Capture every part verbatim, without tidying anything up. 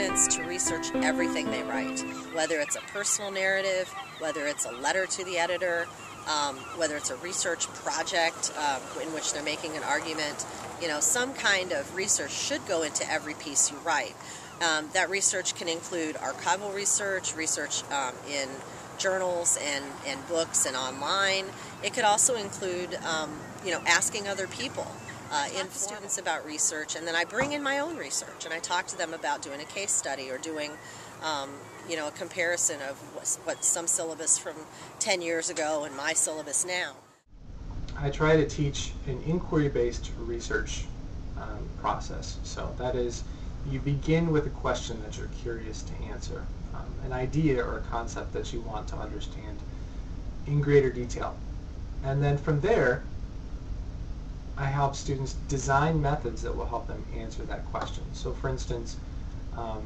students to research everything they write, whether it's a personal narrative, whether it's a letter to the editor, um, whether it's a research project uh, in which they're making an argument. You know, some kind of research should go into every piece you write. Um, that research can include archival research, research um, in journals and, and books and online. It could also include, um, you know, asking other people, uh, in students about research, and then I bring in my own research and I talk to them about doing a case study or doing, um, you know, a comparison of what, what some syllabus from ten years ago and my syllabus now. I try to teach an inquiry-based research um, process. So that is, you begin with a question that you're curious to answer, um, an idea or a concept that you want to understand in greater detail. And then from there, I help students design methods that will help them answer that question. So for instance, um,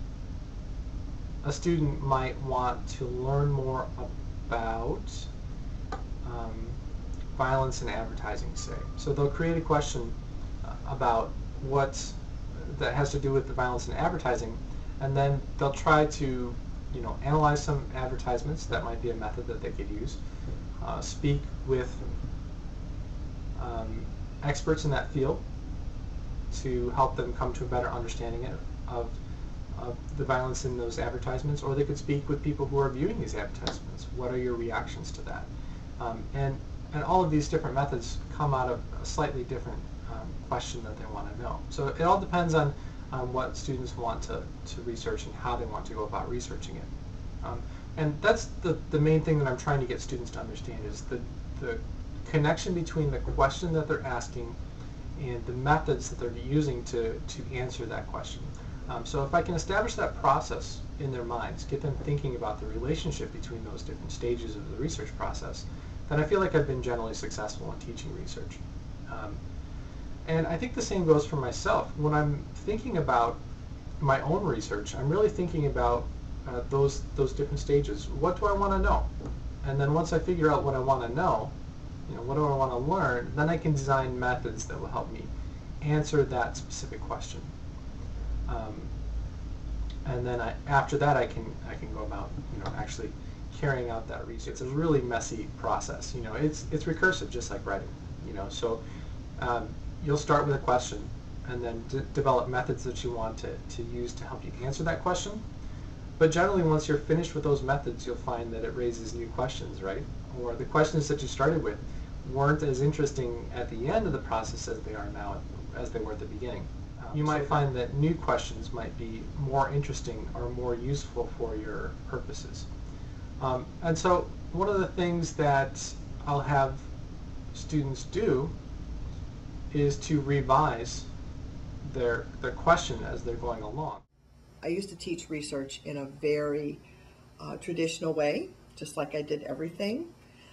a student might want to learn more about um, violence in advertising, say. So they'll create a question about what that has to do with the violence in advertising, and then they'll try to, you know, analyze some advertisements. That might be a method that they could use. Uh, speak with um, experts in that field to help them come to a better understanding of, of the violence in those advertisements, or they could speak with people who are viewing these advertisements. What are your reactions to that? Um, and, and all of these different methods come out of a slightly different um, question that they want to know. So it all depends on, on what students want to, to research and how they want to go about researching it. Um, and that's the, the main thing that I'm trying to get students to understand, is the, the connection between the question that they're asking and the methods that they're using to, to answer that question. Um, so if I can establish that process in their minds, get them thinking about the relationship between those different stages of the research process, then I feel like I've been generally successful in teaching research. Um, and I think the same goes for myself. When I'm thinking about my own research, I'm really thinking about uh, those, those different stages. What do I want to know? And then once I figure out what I want to know, you know, what do I want to learn, then I can design methods that will help me answer that specific question. Um, and then I, after that, I can I can go about, you know, actually carrying out that research. It's a really messy process. You know, it's it's recursive, just like writing. You know, so um, you'll start with a question, and then d develop methods that you want to to use to help you answer that question. But generally, once you're finished with those methods, you'll find that it raises new questions, right? Or the questions that you started with weren't as interesting at the end of the process as they are now, as they were at the beginning. Um, you might find that new questions might be more interesting or more useful for your purposes. Um, and so one of the things that I'll have students do is to revise their, their question as they're going along. I used to teach research in a very uh, traditional way, just like I did everything.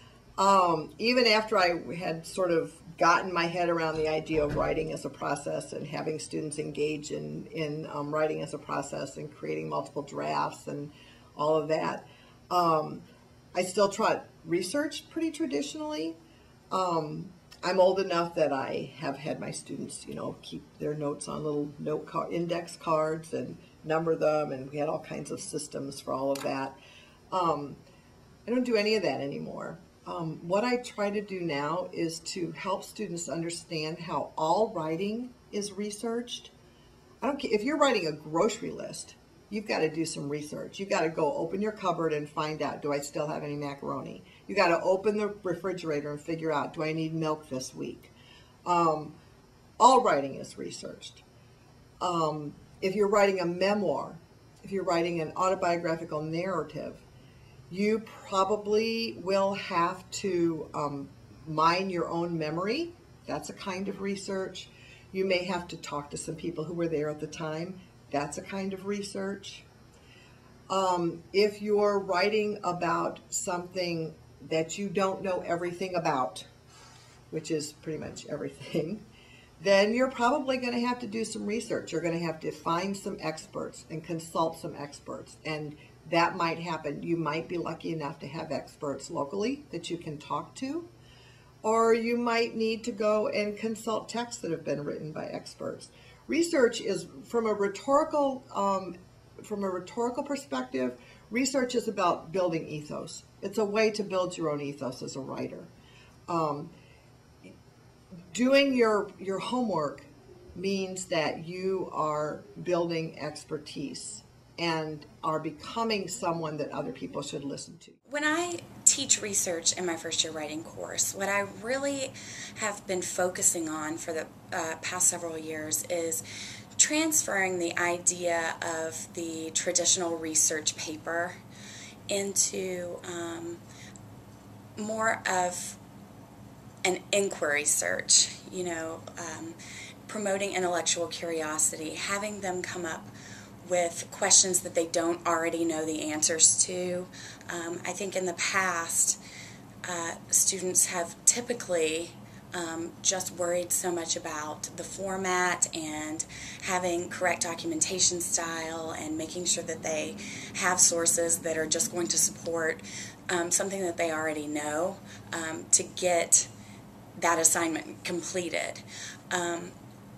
Um, even after I had sort of gotten my head around the idea of writing as a process and having students engage in, in um, writing as a process and creating multiple drafts and all of that, um, I still taught research pretty traditionally. Um, I'm old enough that I have had my students, you know, keep their notes on little note card, index cards and number them, and we had all kinds of systems for all of that. Um, I don't do any of that anymore. Um, what I try to do now is to help students understand how all writing is researched. I don't care if you're writing a grocery list, you've got to do some research. You've got to go open your cupboard and find out, do I still have any macaroni? You got to open the refrigerator and figure out, do I need milk this week? Um, all writing is researched. Um, if you're writing a memoir, if you're writing an autobiographical narrative, you probably will have to um, mine your own memory. That's a kind of research. You may have to talk to some people who were there at the time. That's a kind of research. Um, if you're writing about something that you don't know everything about, which is pretty much everything, then you're probably going to have to do some research. You're going to have to find some experts and consult some experts. And that might happen. You might be lucky enough to have experts locally that you can talk to, or you might need to go and consult texts that have been written by experts. Research is, from a rhetorical um, from a rhetorical perspective, research is about building ethos. It's a way to build your own ethos as a writer. Um, doing your your homework means that you are building expertise and are becoming someone that other people should listen to. When I teach research in my first year writing course, what I really have been focusing on for the uh, past several years is transferring the idea of the traditional research paper into um, more of an inquiry search, you know, um, promoting intellectual curiosity, having them come up with questions that they don't already know the answers to. Um, I think in the past, uh, students have typically um, just worried so much about the format and having correct documentation style and making sure that they have sources that are just going to support um, something that they already know um, to get that assignment completed. Um,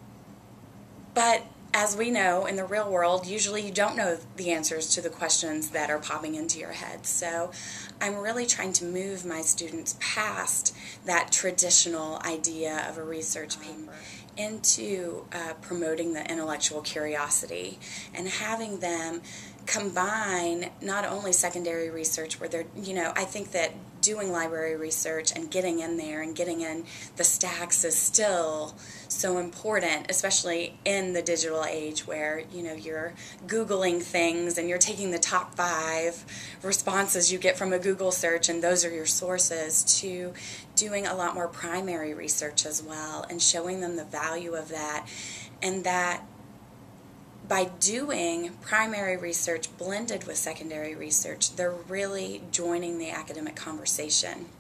but as we know, in the real world, usually you don't know the answers to the questions that are popping into your head. So I'm really trying to move my students past that traditional idea of a research paper into uh, promoting the intellectual curiosity and having them combine not only secondary research where they're, you know, I think that doing library research and getting in there and getting in the stacks is still so important, especially in the digital age where, you know, you're Googling things and you're taking the top five responses you get from a Google search and those are your sources, to doing a lot more primary research as well and showing them the value of that, and that by doing primary research blended with secondary research, they're really joining the academic conversation.